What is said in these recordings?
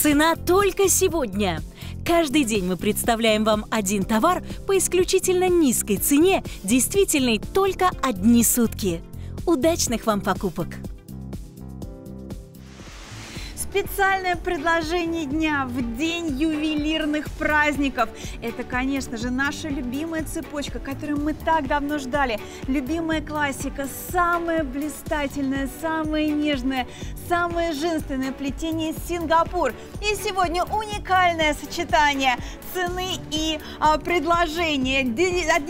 Цена только сегодня. Каждый день мы представляем вам один товар по исключительно низкой цене, действительной только одни сутки. Удачных вам покупок! Специальное предложение дня в день ювелирных праздников. Это, конечно же, наша любимая цепочка, которую мы так давно ждали. Любимая классика, самое блистательное, самое нежное, самое женственное плетение Сингапур. И сегодня уникальное сочетание цены и предложения. От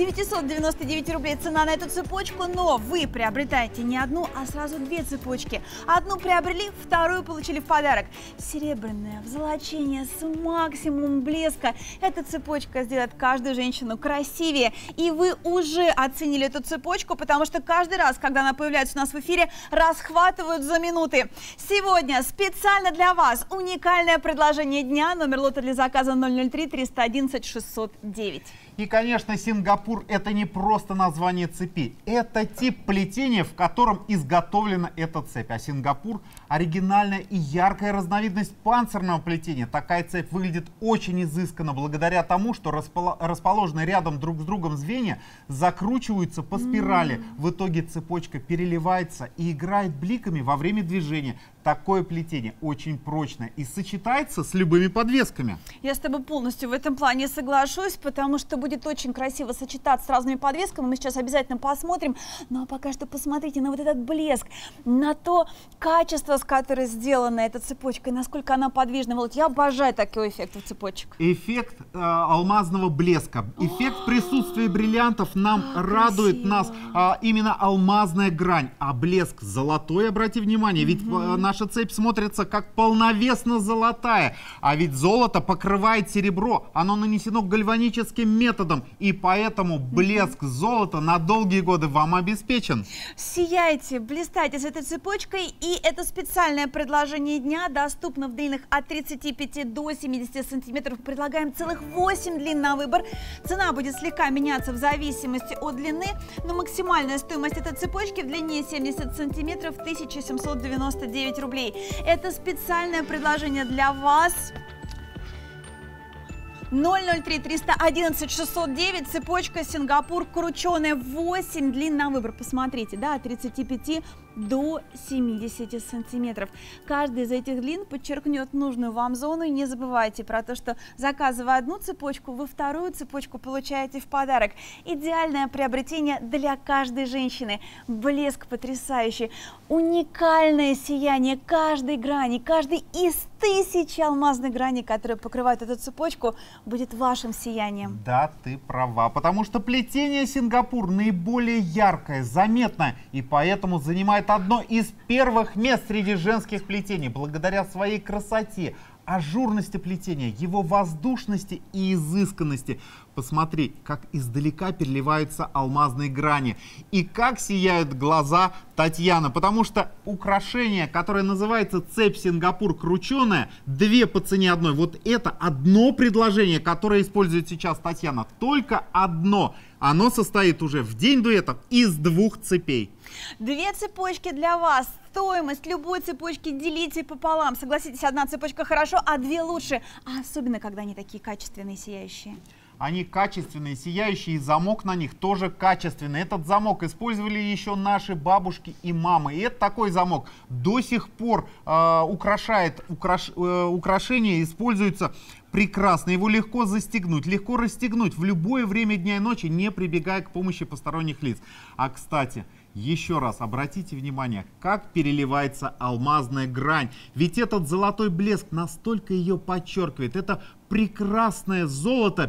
999 рублей цена на эту цепочку, но вы приобретаете не одну, а сразу две цепочки. Одну приобрели, вторую получили в подарок. Серебряное, в золочение с максимумом блеска. Эта цепочка сделает каждую женщину красивее. И вы уже оценили эту цепочку, потому что каждый раз, когда она появляется у нас в эфире, расхватывают за минуты. Сегодня специально для вас уникальное предложение дня. Номер лота для заказа 003 311 609. И, конечно, Сингапур – это не просто название цепи. Это тип плетения, в котором изготовлена эта цепь. А Сингапур – оригинальная и яркая разновидность панцирного плетения. Такая цепь выглядит очень изысканно, благодаря тому, что расположенные рядом друг с другом звенья закручиваются по спирали. В итоге цепочка переливается и играет бликами во время движения. Такое плетение очень прочное и сочетается с любыми подвесками. Я с тобой полностью в этом плане соглашусь, потому что будет очень красиво сочетаться с разными подвесками. Мы сейчас обязательно посмотрим. Ну а пока что посмотрите на вот этот блеск, на то качество, с которым сделана эта цепочка, и насколько она подвижна. Вот я обожаю такой эффект в цепочек. Эффект алмазного блеска, эффект присутствия бриллиантов нам радует нас именно алмазная грань, а блеск золотой, обрати внимание, ведь наша цепь смотрится как полновесно золотая, а ведь золото покрывает серебро, оно нанесено гальваническим методом, и поэтому блеск золота на долгие годы вам обеспечен. Сияйте, блистайте с этой цепочкой, и это специальное предложение дня доступно в длинах от 35 до 70 сантиметров. Предлагаем целых 8 длин на выбор. Цена будет слегка меняться в зависимости от длины, но максимальная стоимость этой цепочки в длине 70 сантиметров 1799 рублей. Это специальное предложение для вас. 003 311 609, цепочка Сингапур крученая, 8 длин на выбор. Посмотрите, да, от 35 до 70 сантиметров. Каждая из этих длин подчеркнет нужную вам зону. И не забывайте про то, что заказывая одну цепочку, вы вторую цепочку получаете в подарок. Идеальное приобретение для каждой женщины. Блеск потрясающий, уникальное сияние каждой грани, каждой из тысячи алмазных граней, которые покрывают эту цепочку, будет вашим сиянием. Да, ты права, потому что плетение Сингапур наиболее яркое, заметное, и поэтому занимает одно из первых мест среди женских плетений, благодаря своей красоте, ажурности плетения, его воздушности и изысканности. Посмотри, как издалека переливаются алмазные грани и как сияют глаза Татьяны, потому что украшение, которое называется цепь Сингапур крученая, две по цене одной. Вот это одно предложение, которое использует сейчас Татьяна, только одно. Оно состоит уже в день дуэтов из двух цепей. Две цепочки для вас. Стоимость любой цепочки делите пополам. Согласитесь, одна цепочка хорошо, а две лучше. А особенно, когда они такие качественные, сияющие. Они качественные, сияющие, и замок на них тоже качественный. Этот замок использовали еще наши бабушки и мамы. И это такой замок до сих пор украшает украшения, используется прекрасно. Его легко застегнуть, легко расстегнуть в любое время дня и ночи, не прибегая к помощи посторонних лиц. А кстати, еще раз обратите внимание, как переливается алмазная грань. Ведь этот золотой блеск настолько ее подчеркивает. Это прекрасное золото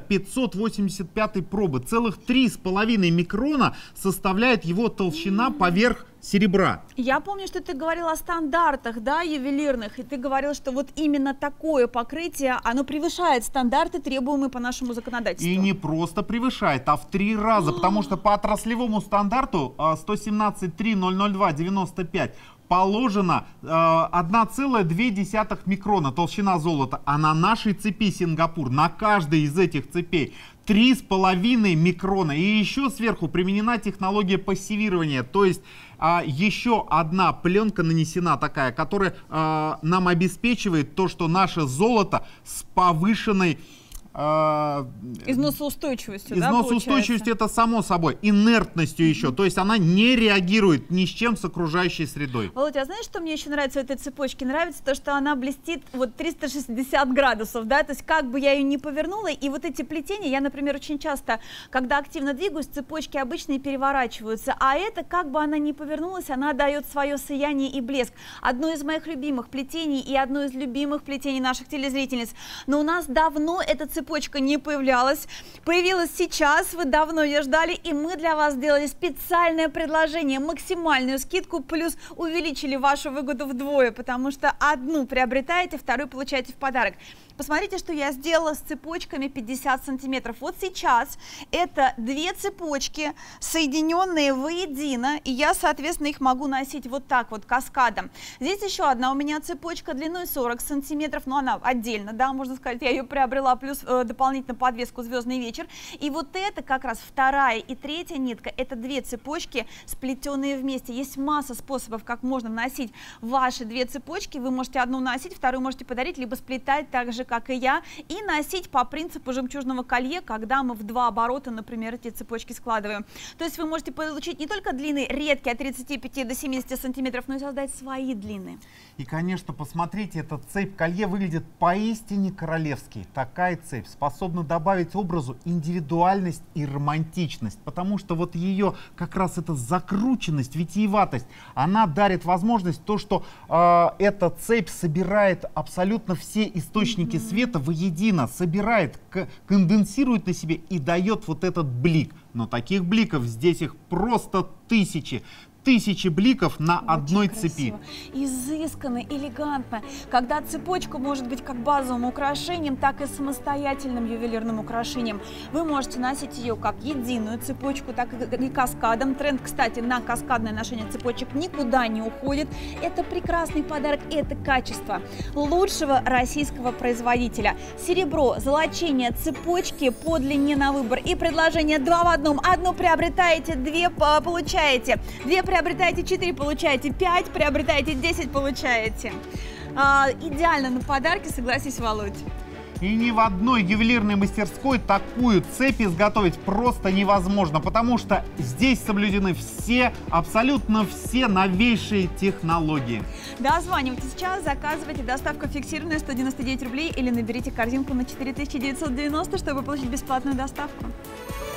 585 пробы. Целых 3,5 микрона составляет его толщина поверх серебра. Я помню, что ты говорил о стандартах, да, ювелирных, и ты говорил, что вот именно такое покрытие, оно превышает стандарты, требуемые по нашему законодательству. И не просто превышает, а в 3 раза, потому что по отраслевому стандарту 117.3.002.95 положено 1,2 микрона толщина золота, а на нашей цепи Сингапур, на каждой из этих цепей 3,5 микрона. И еще сверху применена технология пассивирования, то есть еще одна пленка нанесена такая, которая нам обеспечивает то, что наше золото с повышенной износоустойчивостью. Износоустойчивостью, это само собой, инертностью еще, то есть она не реагирует ни с чем с окружающей средой. Володя, а знаешь, что мне еще нравится в этой цепочке? Нравится то, что она блестит вот 360 градусов, да, то есть как бы я ее ни повернула, и вот эти плетения, я, например, очень часто, когда активно двигаюсь, цепочки обычные переворачиваются, а это, как бы она ни повернулась, она дает свое сияние и блеск. Одно из моих любимых плетений и одно из любимых плетений наших телезрительниц, но у нас давно эта цепочка не появлялась, появилась сейчас, вы давно ее ждали, и мы для вас сделали специальное предложение, максимальную скидку, плюс увеличили вашу выгоду вдвое, потому что одну приобретаете, вторую получаете в подарок. Посмотрите, что я сделала с цепочками 50 сантиметров. Вот сейчас это две цепочки, соединенные воедино, и я, соответственно, их могу носить вот так вот каскадом. Здесь еще одна у меня цепочка длиной 40 сантиметров, но она отдельно, да, можно сказать, я ее приобрела, плюс дополнительно подвеску «Звездный вечер». И вот это как раз вторая и третья нитка, это две цепочки, сплетенные вместе. Есть масса способов, как можно носить ваши две цепочки. Вы можете одну носить, вторую можете подарить, либо сплетать так же, как и я, и носить по принципу жемчужного колье, когда мы в 2 оборота, например, эти цепочки складываем. То есть вы можете получить не только длины редкие от 35 до 70 сантиметров, но и создать свои длины. И, конечно, посмотрите, эта цепь-колье выглядит поистине королевски. Такая цепь способна добавить образу индивидуальность и романтичность, потому что вот ее как раз эта закрученность, витиеватость, она дарит возможность то, что эта цепь собирает абсолютно все источники света воедино, собирает, конденсирует на себе и дает вот этот блик. Но таких бликов здесь их просто тысячи. Тысячи бликов на одной цепи. Изысканно, элегантно. Когда цепочка может быть как базовым украшением, так и самостоятельным ювелирным украшением. Вы можете носить ее как единую цепочку, так и каскадом. Тренд, кстати, на каскадное ношение цепочек никуда не уходит. Это прекрасный подарок, это качество лучшего российского производителя. Серебро, золочение, цепочки по длине на выбор и предложение 2 в 1. Одну приобретаете, 2 получаете. 2 приобретаете, 4 получаете, 5 приобретаете, 10 получаете. Идеально на подарки, согласись, Володь. И ни в одной ювелирной мастерской такую цепь изготовить просто невозможно, потому что здесь соблюдены все, абсолютно все новейшие технологии. Дозванивайте сейчас, заказывайте, доставка фиксированная 199 рублей или наберите корзинку на 4990, чтобы получить бесплатную доставку.